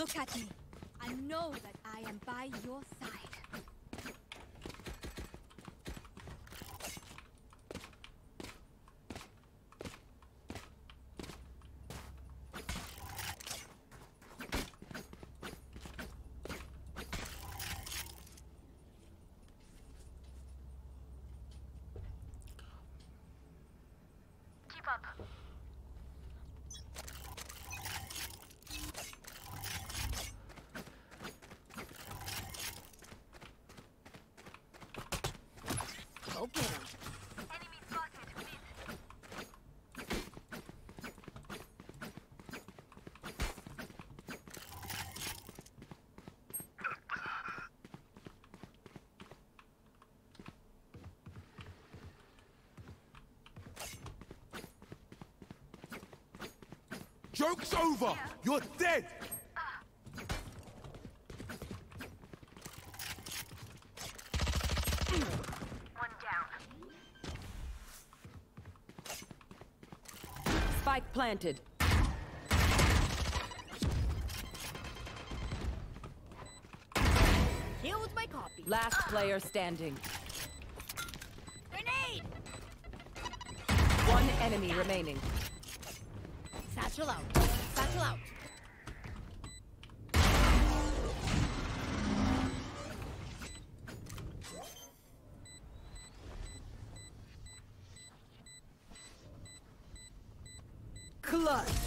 Look at me. I know that I am by your side. Keep up. Go get him. Enemy spotted. Mid. Joke's over! You're dead! One down. Spike planted. Killed my copy. Last player standing. Grenade! One enemy remaining. Satchel out. Satchel out. Clutch.